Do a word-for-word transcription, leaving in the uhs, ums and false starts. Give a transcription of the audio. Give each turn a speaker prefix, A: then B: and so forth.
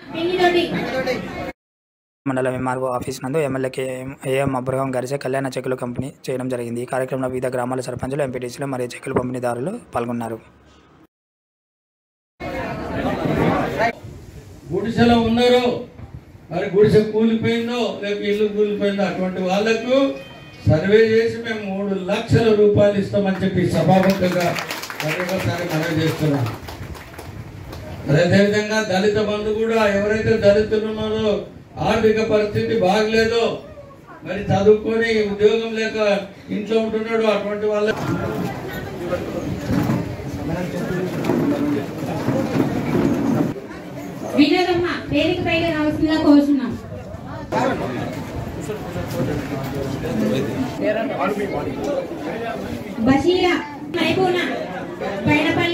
A: మండలం MRO office నందు ఎమ్మెల్యేకి ఏఎం అబ్రహం గారిచే కళ్యాణ చెక్కులు పంపిణీ చేయడం జరిగింది. ఈ కార్యక్రమంలో వివిధ గ్రామాల సర్పంచులు, ఎంపీటీసీలు మరియు చెక్కులు పంపిణీదారులు పాల్గొన్నారు.
B: గుడిసెలో ఉన్నారో మరి గుడిసె కూలిపోయిందో లేక ఇల్లు కూలిపోయిందో అటువంటి వాళ్లకు సర్వే చేసి మేము మూడు లక్షల రూపాయలు ఇస్తామని చెప్పి సభాముఖంగా మరొకసారి మనం చేస్తున్నాం. అదేవిధంగా దళిత బంధు కూడా ఎవరైతే దళితులు ఉన్నారో ఆర్థిక పరిస్థితి బాగలేదో మరి చదువుకొని ఉద్యోగం లేక ఇంట్లో ఉంటున్నాడు అటువంటి వాళ్ళ
C: వినోదమ్మ వేదిక పైకి రావాల్సిందిగా కోరుచున్నాం. బషీరా మైబూనా పైన